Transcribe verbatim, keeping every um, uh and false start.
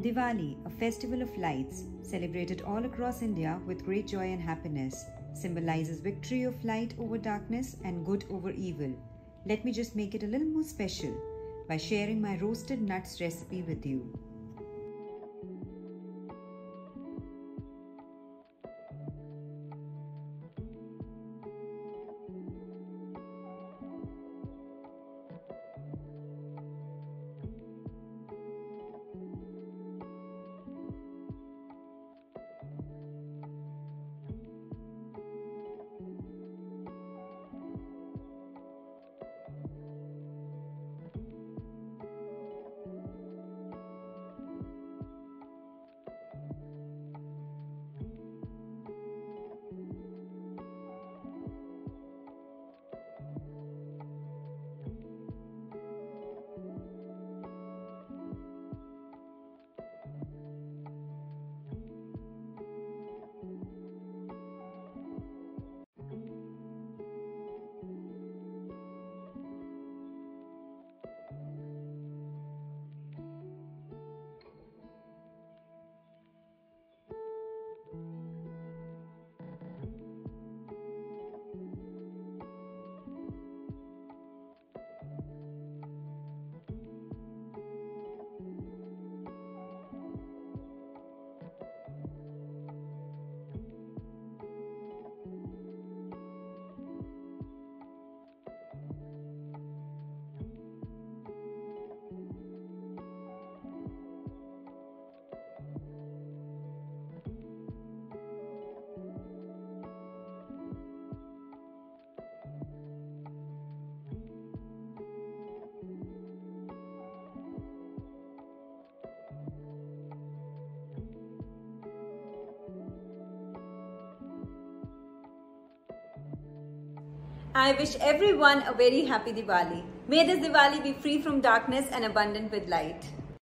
Diwali, a festival of lights, celebrated all across India with great joy and happiness, symbolizes victory of light over darkness and good over evil. Let me just make it a little more special by sharing my roasted nuts recipe with you. I wish everyone a very happy Diwali. May this Diwali be free from darkness and abundant with light.